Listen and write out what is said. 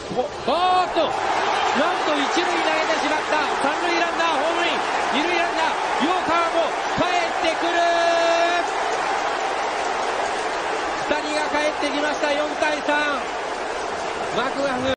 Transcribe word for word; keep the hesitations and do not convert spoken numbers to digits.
おっと、なんと一塁投げてしまった。三塁ランナーホームイン、二塁ランナー陽川も帰ってくる。ふたりが帰ってきました。よんたいさん。マクガフ